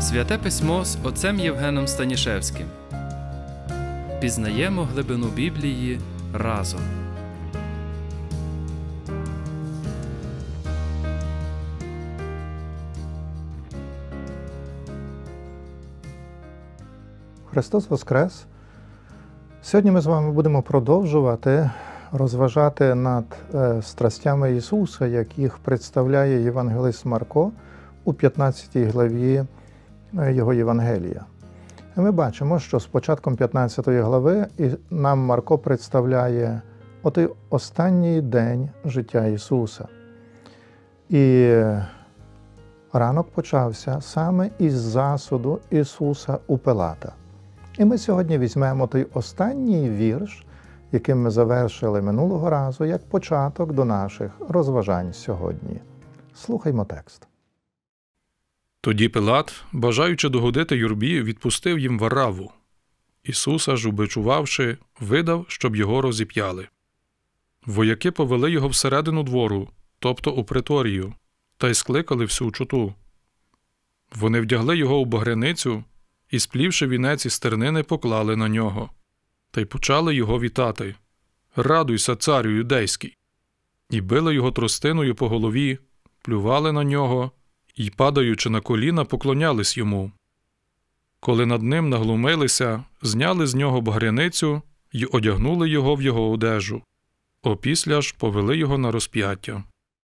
Святе Письмо з отцем Євгеном Станішевським. Пізнаємо глибину Біблії разом. Христос Воскрес! Сьогодні ми з вами будемо продовжувати розважати над страстями Ісуса, як їх представляє євангелист Марко у 15 главі Його Євангелія. І ми бачимо, що з початком 15 глави нам Марко представляє отой останній день життя Ісуса. І ранок почався саме із засуду Ісуса у Пилата. І ми сьогодні візьмемо той останній вірш, яким ми завершили минулого разу, як початок до наших розважань сьогодні. Слухаймо текст. Тоді Пилат, бажаючи догодити юрбі, відпустив їм Варавву. Ісуса ж, убичувавши, видав, щоб його розіп'яли. Вояки повели його всередину двору, тобто у приторію, та й скликали всю чуту. Вони вдягли його у багряницю і, сплівши вінець із тернини, поклали на нього. Та й почали його вітати: «Радуйся, царю юдейський!» І били його тростиною по голові, плювали на нього і, падаючи на коліна, поклонялись йому. Коли над ним наглумилися, зняли з нього багряницю й одягнули його в його одежу. Опісля ж повели його на розп'яття.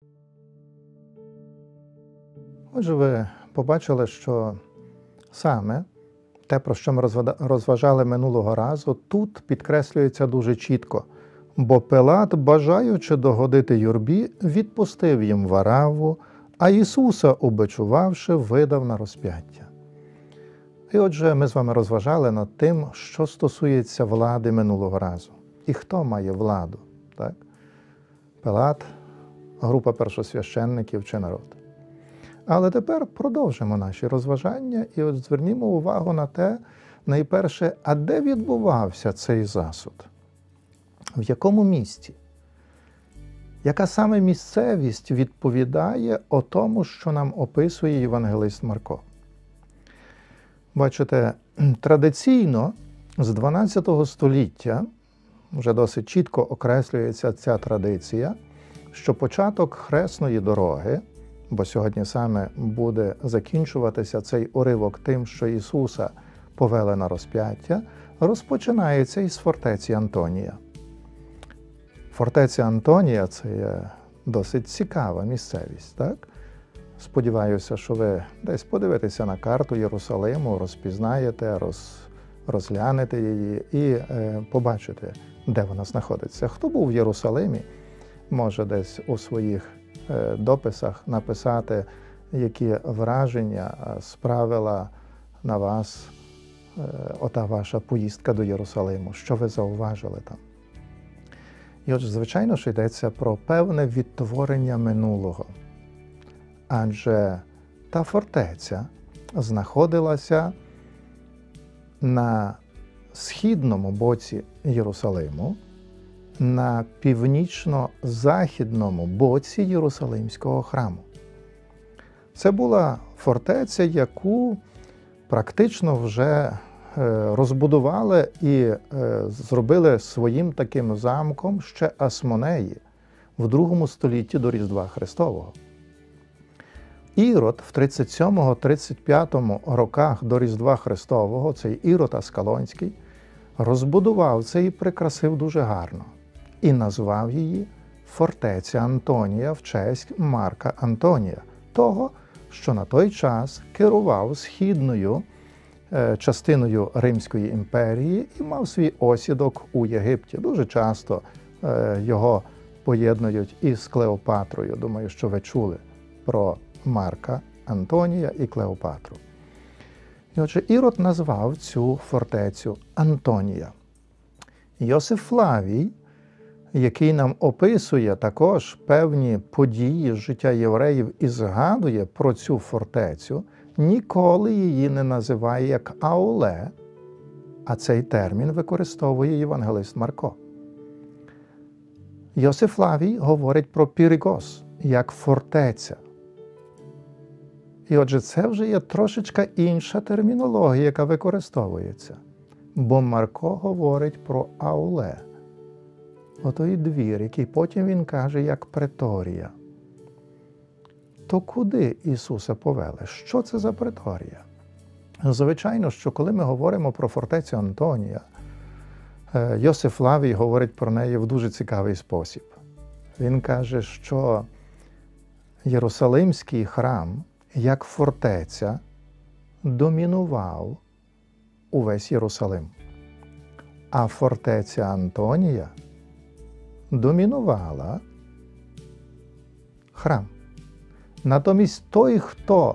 Отже, ви побачили, що саме те, про що ми розважали минулого разу, тут підкреслюється дуже чітко. Бо Пилат, бажаючи догодити юрбі, відпустив їм Варавву, а Ісуса, убичувавши, видав на розп'яття. І отже, ми з вами розважали над тим, що стосується влади минулого разу. І хто має владу? Так? Пилат, група першосвященників чи народ. Але тепер продовжимо наші розважання і от звернімо увагу на те, найперше, а де відбувався цей засуд? В якому місті? Яка саме місцевість відповідає о тому, що нам описує євангелист Марко? Бачите, традиційно з 12 століття вже досить чітко окреслюється ця традиція, що початок хресної дороги, бо сьогодні саме буде закінчуватися цей уривок тим, що Ісуса повели на розп'яття, розпочинається із фортеці Антонія. Фортеця Антонія – це є досить цікава місцевість, так? Сподіваюся, що ви десь подивитеся на карту Єрусалиму, розпізнаєте, розглянете її і побачите, де вона знаходиться. Хто був в Єрусалимі, може десь у своїх дописах написати, які враження справила на вас ота ваша поїздка до Єрусалиму, що ви зауважили там. І отже, звичайно, що йдеться про певне відтворення минулого. Адже та фортеця знаходилася на східному боці Єрусалиму, на північно-західному боці Єрусалимського храму. Це була фортеця, яку практично вже розбудували і зробили своїм таким замком ще Асмонеї в II столітті до Різдва Христового. Ірод в 37-35 роках до Різдва Христового, цей Ірод Аскалонський, розбудував це і прикрасив дуже гарно. І назвав її фортеця Антонія в честь Марка Антонія, того, що на той час керував східною частиною Римської імперії і мав свій осідок у Єгипті. Дуже часто його поєднують із Клеопатрою. Думаю, що ви чули про Марка Антонія і Клеопатру. І отже, Ірод назвав цю фортецю Антонія. Йосиф Флавій, який нам описує також певні події з життя євреїв і згадує про цю фортецю, ніколи її не називає як Ауле, а цей термін використовує євангелист Марко. Йосиф Флавій говорить про Піригос як фортеця. І отже, це вже є трошечка інша термінологія, яка використовується. Бо Марко говорить про ауле. Отой двір, який потім він каже, як преторія. То куди Ісуса повели? Що це за преторія? Звичайно, що коли ми говоримо про фортецю Антонія, Йосиф Флавій говорить про неї в дуже цікавий спосіб. Він каже, що Єрусалимський храм, як фортеця, домінував увесь Єрусалим. А фортеця Антонія домінувала храм. Натомість той, хто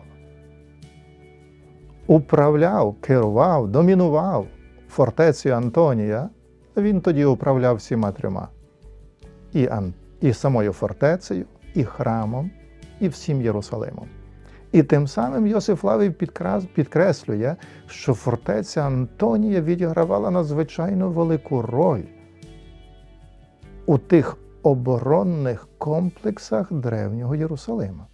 управляв, керував, домінував фортецею Антонія, він тоді управляв всіма трьома. І самою фортецею, і храмом, і всім Єрусалимом. І тим самим Йосиф Флавій підкреслює, що фортеця Антонія відігравала надзвичайно велику роль у тих оборонних комплексах древнього Єрусалима.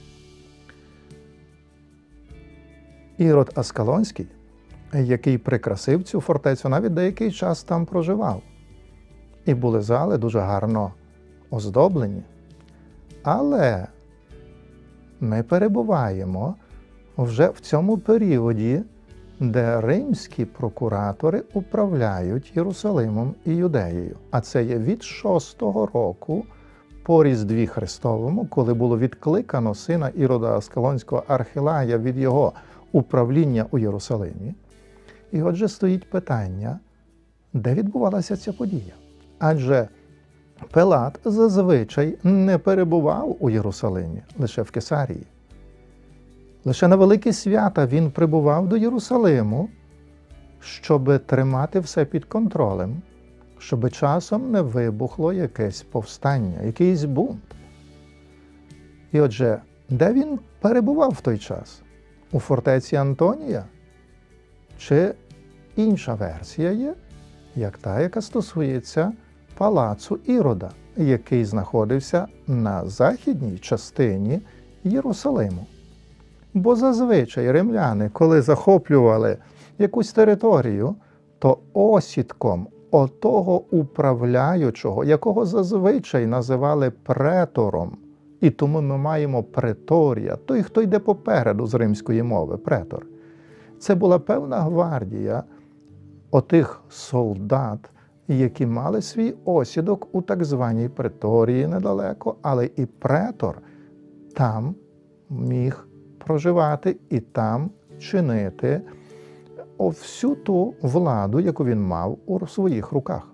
Ірод Аскалонський, який прикрасив цю фортецю, навіть деякий час там проживав. І були зали дуже гарно оздоблені. Але ми перебуваємо вже в цьому періоді, де римські прокуратори управляють Єрусалимом і Юдеєю. А це є від 6-го року по Різдві Христовому, коли було відкликано сина Ірода Аскалонського Архилая від його управління у Єрусалимі. І отже стоїть питання, де відбувалася ця подія? Адже Пилат зазвичай не перебував у Єрусалимі, лише в Кесарії. Лише на великі свята він прибував до Єрусалиму, щоб тримати все під контролем, щоб часом не вибухло якесь повстання, якийсь бунт. І отже, де він перебував в той час? У фортеці Антонія? Чи інша версія є, як та, яка стосується палацу Ірода, який знаходився на західній частині Єрусалиму? Бо зазвичай римляни, коли захоплювали якусь територію, то осідком отого управляючого, якого зазвичай називали претором, і тому ми маємо преторія, той, хто йде попереду з римської мови, претор. Це була певна гвардія отих солдат, які мали свій осідок у так званій преторії недалеко, але і претор там міг проживати і там чинити всю ту владу, яку він мав у своїх руках.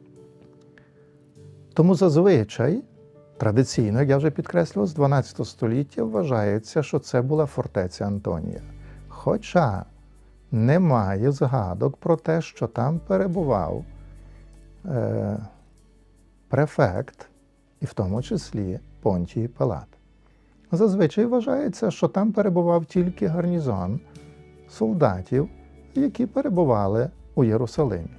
Тому зазвичай, традиційно, як я вже підкреслював, з 12 століття вважається, що це була фортеця Антонія. Хоча немає згадок про те, що там перебував префект, і в тому числі Понтій Пилат. Зазвичай вважається, що там перебував тільки гарнізон солдатів, які перебували у Єрусалимі.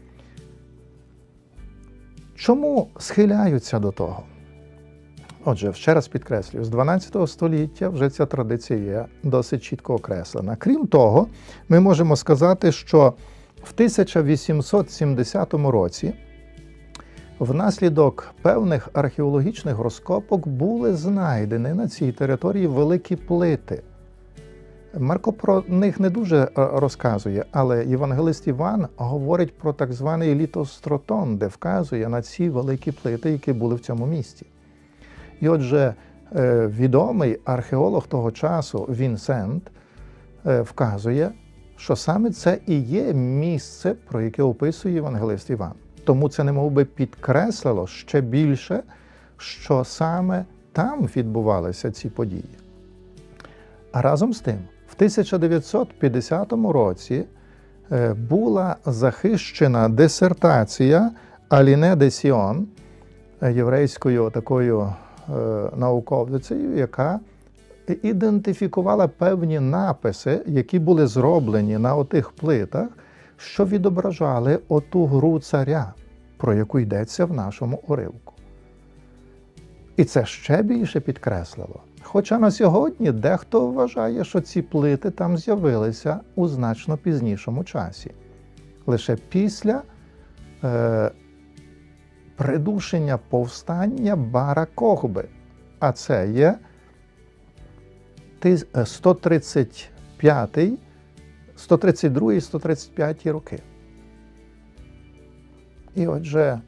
Чому схиляються до того? Отже, ще раз підкреслюю, з 12 століття вже ця традиція є досить чітко окреслена. Крім того, ми можемо сказати, що в 1870 році внаслідок певних археологічних розкопок були знайдені на цій території великі плити. Марко про них не дуже розказує, але євангелист Іван говорить про так званий літостротон, де вказує на ці великі плити, які були в цьому місті. І отже, відомий археолог того часу Вінсент вказує, що саме це і є місце, про яке описує євангелист Іван. Тому це немов би підкреслило ще більше, що саме там відбувалися ці події. А разом з тим, в 1950 році була захищена дисертація Аліне де Сіон, єврейською такою науковницею, яка ідентифікувала певні написи, які були зроблені на отих плитах, що відображали оту гру царя, про яку йдеться в нашому уривку. І це ще більше підкреслило, Хоча на сьогодні дехто вважає, що ці плити там з'явилися у значно пізнішому часі. Лише після придушення повстання Бара Кохби. А це є 132-135 роки. І отже,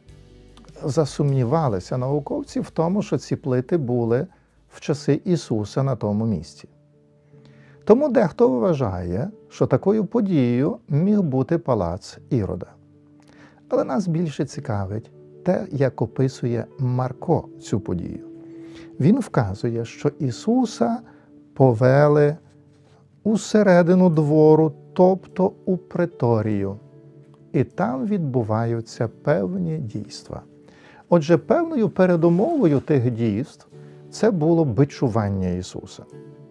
засумнівалися науковці в тому, що ці плити були в часи Ісуса на тому місці. Тому дехто вважає, що такою подією міг бути палац Ірода. Але нас більше цікавить те, як описує Марко цю подію. Він вказує, що Ісуса повели усередину двору, тобто у преторію. І там відбуваються певні дійства. Отже, певною передумовою тих дійств це було бичування Ісуса.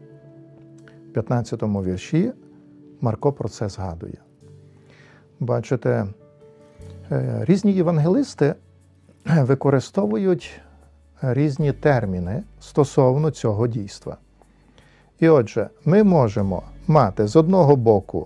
В 15-му вірші Марко про це згадує. Бачите, різні євангелисти використовують різні терміни стосовно цього дійства. І отже, ми можемо мати з одного боку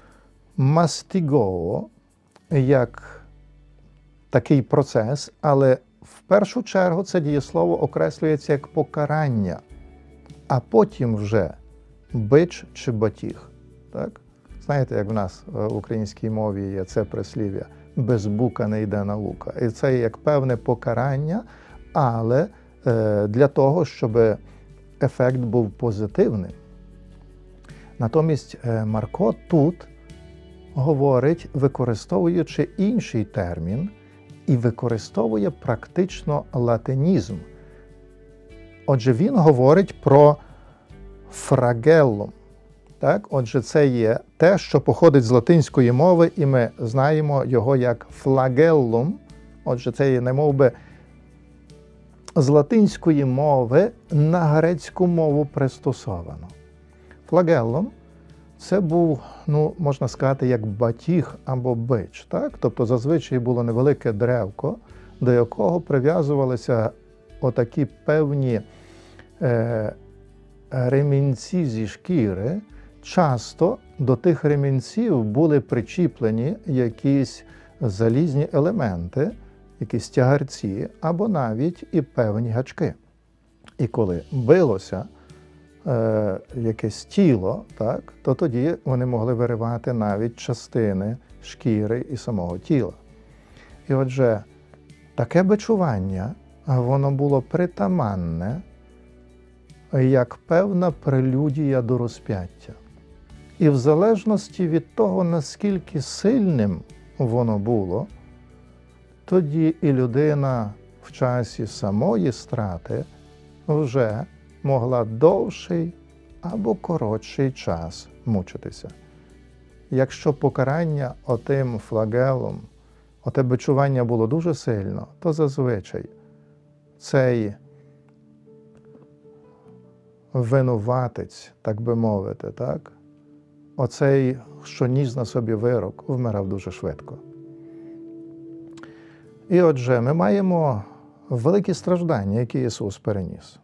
мастігоо, як такий процес, але в першу чергу це дієслово окреслюється як покарання, а потім вже бич чи батіг. Так? Знаєте, як в нас в українській мові є це прислів'я «без бука не йде наука». І це як певне покарання, але для того, щоб ефект був позитивним. Натомість Марко тут говорить, використовуючи інший термін, і використовує практично латинізм. Отже, він говорить про фрагеллум. Так? Отже, це є те, що походить з латинської мови, і ми знаємо його як флагеллум. Отже, це є немовби з латинської мови на грецьку мову пристосовано. Флагеллум – це був, можна сказати, як батіг або бич. Так? Тобто зазвичай було невелике древко, до якого прив'язувалися отакі певні ремінці зі шкіри. Часто до тих ремінців були причіплені якісь залізні елементи, якісь тягарці, або навіть і певні гачки. І коли билося якесь тіло, так, то тоді вони могли виривати навіть частини шкіри і самого тіла. І отже, таке бичування, воно було притаманне, як певна прелюдія до розп'яття. І в залежності від того, наскільки сильним воно було, тоді і людина в часі самої страти вже могла довший або коротший час мучитися. Якщо покарання отим флагелом, оте бичування було дуже сильно, то зазвичай цей винуватець, так би мовити, так? Оцей, що ніс на собі вирок, вмирав дуже швидко. І отже, ми маємо великі страждання, які Ісус переніс.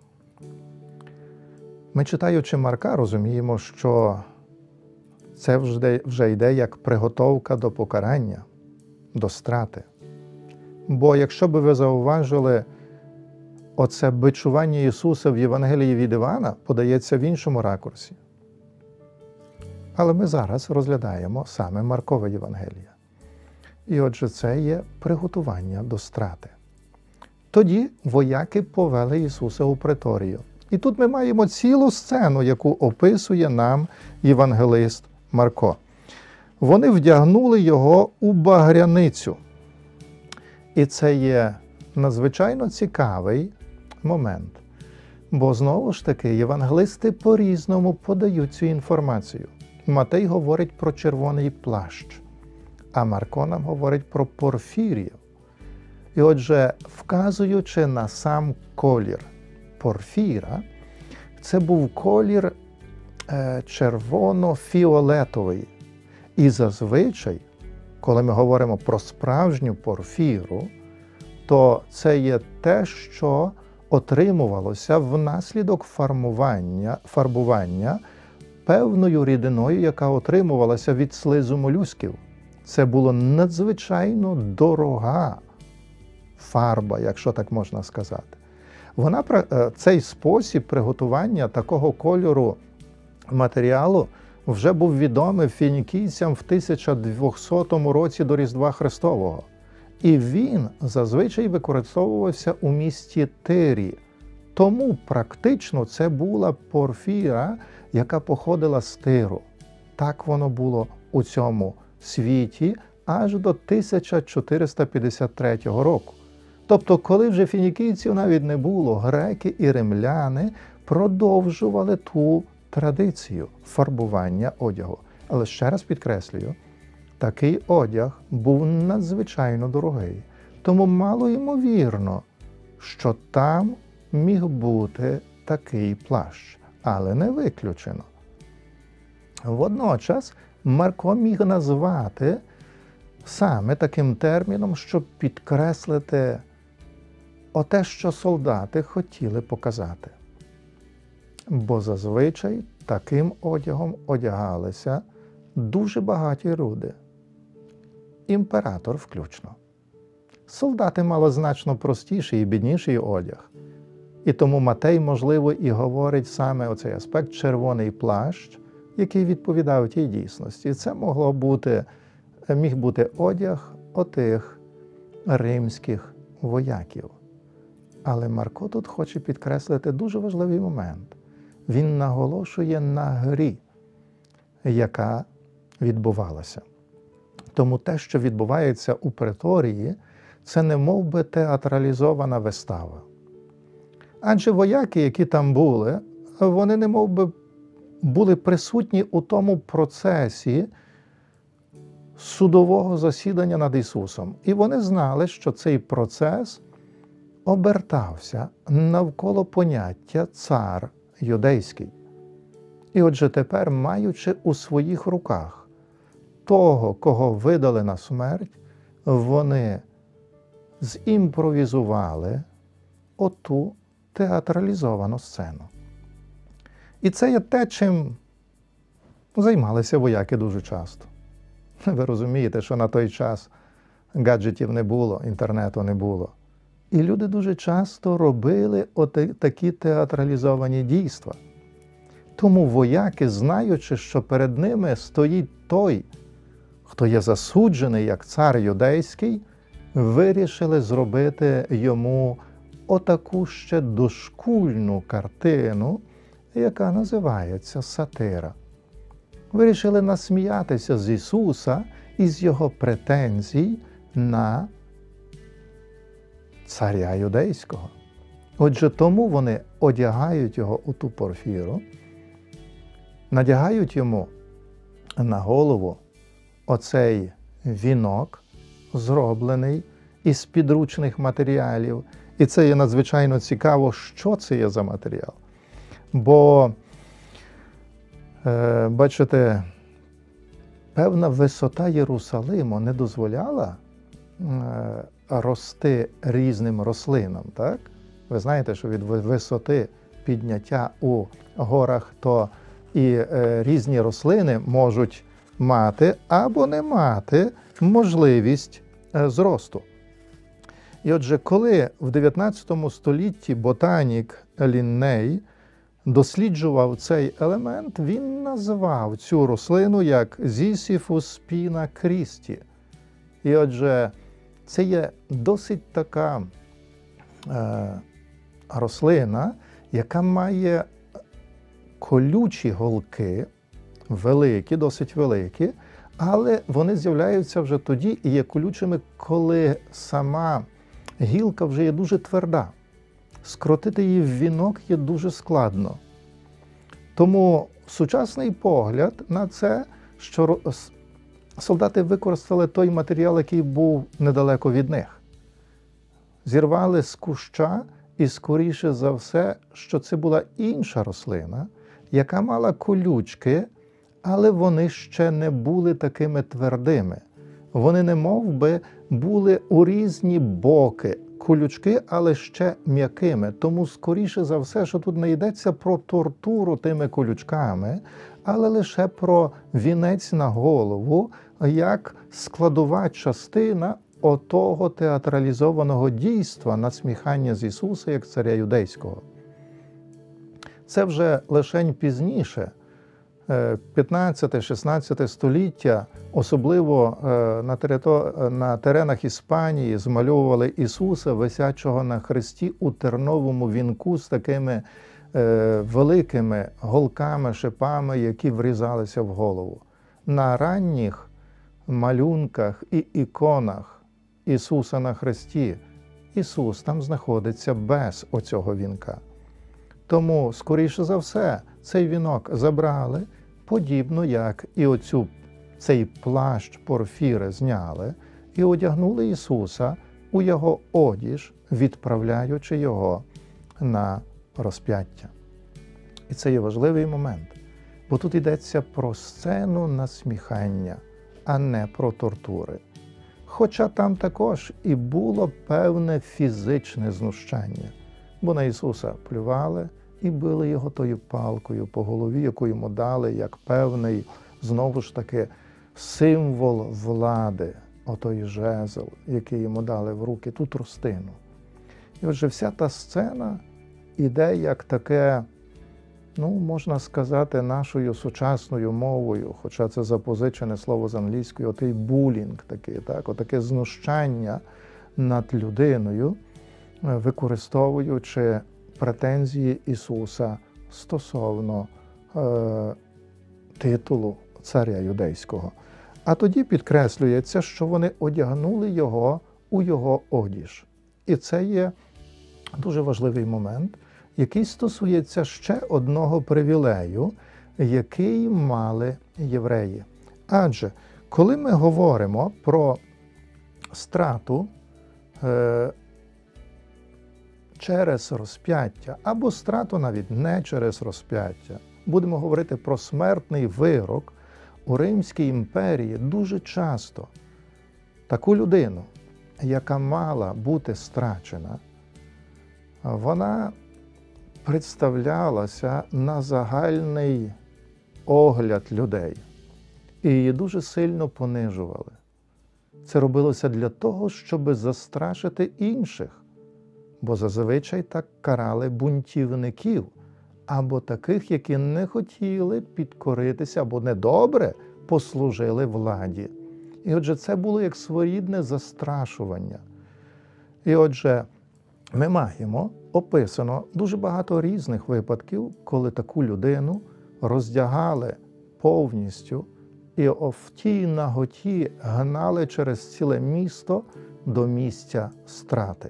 Ми, читаючи Марка, розуміємо, що це вже йде як приготовка до покарання, до страти. Бо якщо би ви зауважили, оце бичування Ісуса в Євангелії від Івана подається в іншому ракурсі. Але ми зараз розглядаємо саме Маркове Євангеліє. І отже, це є приготування до страти. Тоді вояки повели Ісуса у преторію. І тут ми маємо цілу сцену, яку описує нам євангелист Марко. Вони вдягнули його у багряницю. І це є надзвичайно цікавий момент. Бо, знову ж таки, євангелисти по-різному подають цю інформацію. Матей говорить про червоний плащ, а Марко нам говорить про порфірію. І отже, вказуючи на сам колір порфіра, це був колір червоно-фіолетовий. І зазвичай, коли ми говоримо про справжню порфіру, то це є те, що отримувалося внаслідок фарбування певною рідиною, яка отримувалася від слизу молюсків. Це була надзвичайно дорога фарба, якщо так можна сказати. Цей спосіб приготування такого кольору матеріалу вже був відомий фінікійцям в 1200 році до Різдва Христового. І він зазвичай використовувався у місті Тирі. Тому практично це була порфіра, яка походила з Тиру. Так воно було у цьому світі аж до 1453 року. Тобто, коли вже фінікійців навіть не було, греки і римляни продовжували ту традицію фарбування одягу. Але ще раз підкреслюю, такий одяг був надзвичайно дорогий. Тому мало ймовірно, що там міг бути такий плащ. Але не виключено. Водночас Марко міг назвати саме таким терміном, щоб підкреслити оте, що солдати хотіли показати. Бо зазвичай таким одягом одягалися дуже багаті люди. Імператор включно. Солдати мали значно простіший і бідніший одяг. І тому Матей, можливо, і говорить саме оцей аспект червоний плащ, який відповідав тій дійсності. Це міг бути одяг отих римських вояків. Але Марко тут хоче підкреслити дуже важливий момент. Він наголошує на грі, яка відбувалася. Тому те, що відбувається у преторії, це не мов би театралізована вистава. Адже вояки, які там були, вони не мов би були присутні у тому процесі судового засідання над Ісусом. І вони знали, що цей процес обертався навколо поняття «цар юдейський». І отже тепер, маючи у своїх руках того, кого видали на смерть, вони зімпровізували оту театралізовану сцену. І це є те, чим займалися вояки дуже часто. Ви розумієте, що на той час гаджетів не було, інтернету не було. І люди дуже часто робили такі театралізовані дійства. Тому вояки, знаючи, що перед ними стоїть той, хто є засуджений як цар юдейський, вирішили зробити йому отаку ще дошкульну картину, яка називається сатира. Вирішили насміятися з Ісуса і з Його претензій на царя юдейського. Отже, тому вони одягають його у ту порфіру, надягають йому на голову оцей вінок, зроблений із підручних матеріалів. І це є надзвичайно цікаво, що це є за матеріал. Бо, бачите, певна висота Єрусалиму не дозволяла рости різним рослинам, так? Ви знаєте, що від висоти підняття у горах, то і різні рослини можуть мати або не мати можливість зросту. І отже, коли в 19 столітті ботанік Лінней досліджував цей елемент, він назвав цю рослину як Зісіфус спіна Крісті. І отже, це є досить така рослина, яка має колючі голки, великі, досить великі, але вони з'являються вже тоді і є колючими, коли сама гілка вже є дуже тверда. Скрутити її в вінок є дуже складно. Тому сучасний погляд на це, що солдати використали той матеріал, який був недалеко від них. Зірвали з куща і, скоріше за все, що це була інша рослина, яка мала колючки, але вони ще не були такими твердими. Вони немов би були у різні боки колючки, але ще м'якими. Тому, скоріше за все, що тут не йдеться про тортуру тими колючками, але лише про вінець на голову, як складова частина отого театралізованого дійства насміхання з Ісуса як царя юдейського. Це вже лишень пізніше, 15-16 століття, особливо на теренах Іспанії, змальовували Ісуса, висячого на хресті у терновому вінку з такими великими голками, шипами, які врізалися в голову. На ранніх малюнках і іконах Ісуса на хресті Ісус там знаходиться без оцього вінка. Тому, скоріше за все, цей вінок забрали, подібно як і цей плащ порфіри зняли і одягнули Ісуса у Його одіж, відправляючи Його на розп'яття. І це є важливий момент, бо тут йдеться про сцену насміхання, а не про тортури. Хоча там також і було певне фізичне знущання, бо на Ісуса плювали і били Його тою палкою по голові, яку йому дали, як певний, знову ж таки, символ влади, отой жезл, який йому дали в руки, ту тростину. І отже, вся та сцена іде як таке, можна сказати, нашою сучасною мовою, хоча це запозичене слово з англійської, отий булінг такий, так, отаке знущання над людиною, використовуючи претензії Ісуса стосовно титулу царя юдейського. А тоді підкреслюється, що вони одягнули Його у Його одіж. І це є дуже важливий момент, який стосується ще одного привілею, який мали євреї. Адже, коли ми говоримо про страту через розп'яття, або страту навіть не через розп'яття, будемо говорити про смертний вирок, у Римській імперії дуже часто таку людину, яка мала бути страчена, вона представлялася на загальний огляд людей. І її дуже сильно понижували. Це робилося для того, щоб застрашити інших, бо зазвичай так карали бунтівників, або таких, які не хотіли підкоритися, або недобре послужили владі. І отже, це було як своєрідне застрашування. І отже, ми маємо описано дуже багато різних випадків, коли таку людину роздягали повністю і в тій наготі гнали через ціле місто до місця страти.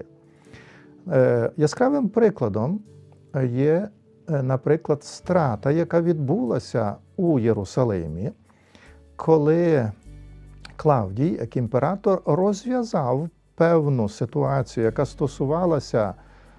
Яскравим прикладом є, наприклад, страта, яка відбулася у Єрусалимі, коли Клавдій, як імператор, розв'язав певну ситуацію, яка стосувалася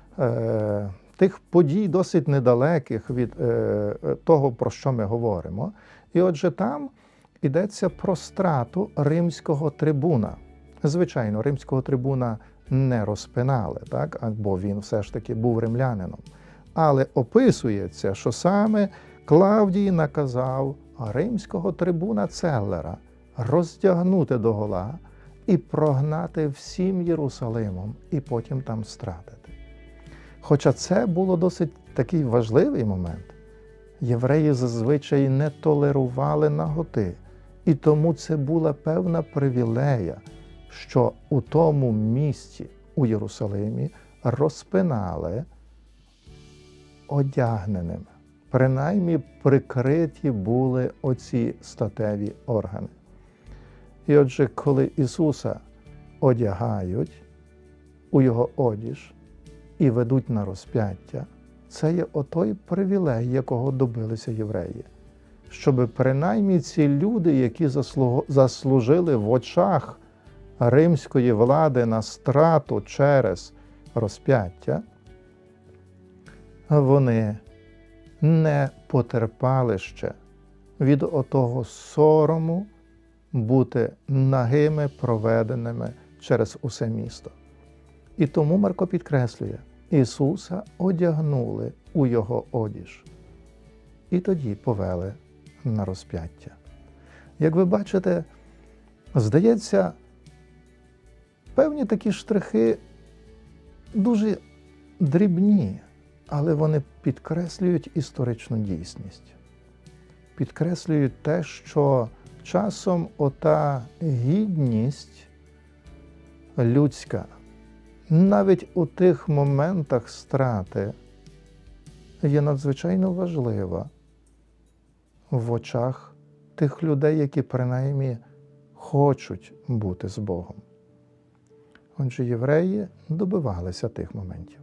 тих подій досить недалеких від того, про що ми говоримо. І отже, там йдеться про страту римського трибуна. Звичайно, римського трибуна не розпинали, так? Бо він все ж таки був римлянином. Але описується, що саме Клавдій наказав римського трибуна Целлера роздягнути догола і прогнати всім Єрусалимом, і потім там стратити. Хоча це було досить такий важливий момент. Євреї зазвичай не толерували наготи, і тому це була певна привілея, що у тому місці, у Єрусалимі, розпинали одягненими. Принаймні прикриті були оці статеві органи. І отже, коли Ісуса одягають у Його одіж і ведуть на розп'яття, це є отой привілей, якого добилися євреї. Щоб принаймні ці люди, які заслужили в очах римської влади на страту через розп'яття, вони не потерпали ще від отого сорому бути нагими, проведеними через усе місто. І тому Марко підкреслює, Ісуса одягнули у Його одіж. І тоді повели на розп'яття. Як ви бачите, здається, певні такі штрихи дуже дрібні, але вони підкреслюють історичну дійсність. Підкреслюють те, що часом ота гідність людська, навіть у тих моментах страти, є надзвичайно важлива в очах тих людей, які принаймні хочуть бути з Богом. Отже, євреї добивалися тих моментів.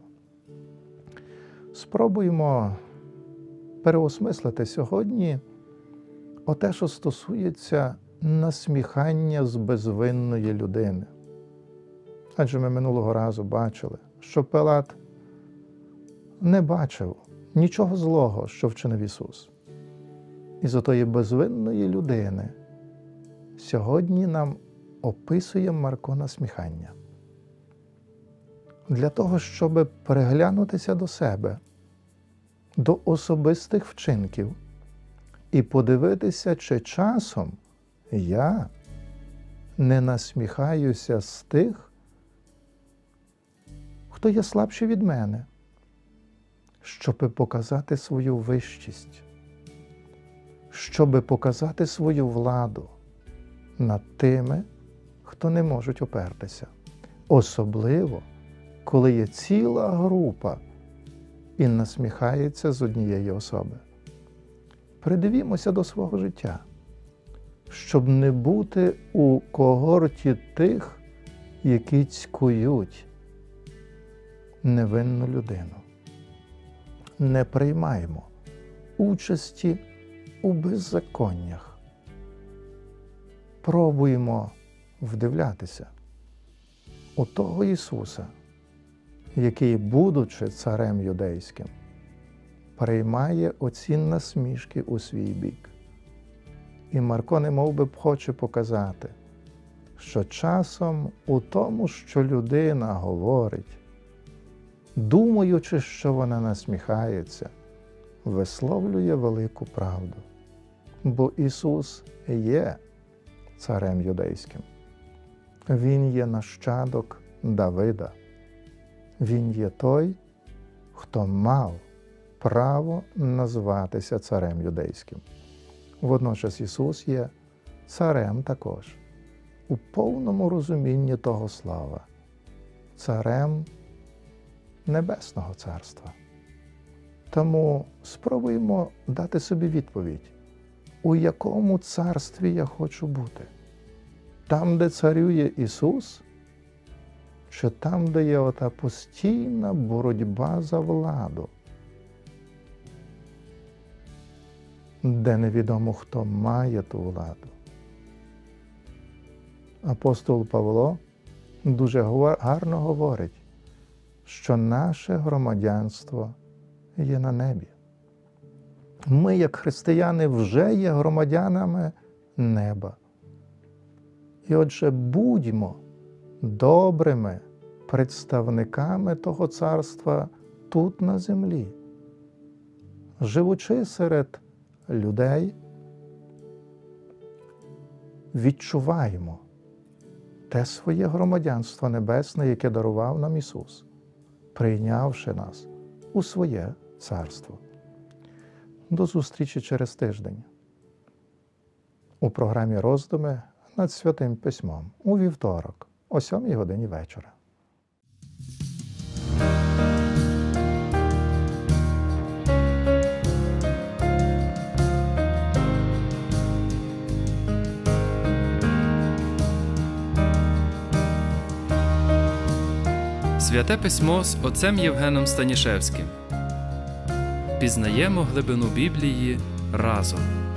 Спробуємо переосмислити сьогодні оте, що стосується насміхання з безвинної людини. Адже ми минулого разу бачили, що Пилат не бачив нічого злого, що вчинив Ісус. Із отої безвинної людини сьогодні нам описує Марко насміхання. Для того, щоб переглянутися до себе, до особистих вчинків і подивитися, чи часом я не насміхаюся з тих, хто є слабший від мене, щоб показати свою вищість, щоб показати свою владу над тими, хто не можуть опертися. Особливо, коли є ціла група і насміхається з однієї особи. Придивімося до свого життя, щоб не бути у когорті тих, які цькують невинну людину. Не приймаємо участі у беззаконнях. Пробуємо вдивлятися у того Ісуса, який, будучи царем юдейським, приймає оці насмішки у свій бік. І Марко немов би хоче показати, що часом у тому, що людина говорить, думаючи, що вона насміхається, висловлює велику правду. Бо Ісус є царем юдейським. Він є нащадок Давида. Він є той, хто мав право назватися царем юдейським. Водночас Ісус є царем також, у повному розумінні того слова, царем Небесного Царства. Тому спробуємо дати собі відповідь, у якому царстві я хочу бути? Там, де царює Ісус, чи там, де є ота постійна боротьба за владу, де невідомо, хто має ту владу? Апостол Павло дуже гарно говорить, що наше громадянство є на небі. Ми, як християни, вже є громадянами неба. І отже, будьмо добрими представниками того царства тут на землі. Живучи серед людей, відчуваємо те своє громадянство небесне, яке дарував нам Ісус, прийнявши нас у своє царство. До зустрічі через тиждень у програмі «Роздуми над Святим Письмом» у вівторок о 7 годині вечора. Святе Письмо з отцем Євгеном Станішевським. Пізнаємо глибину Біблії разом.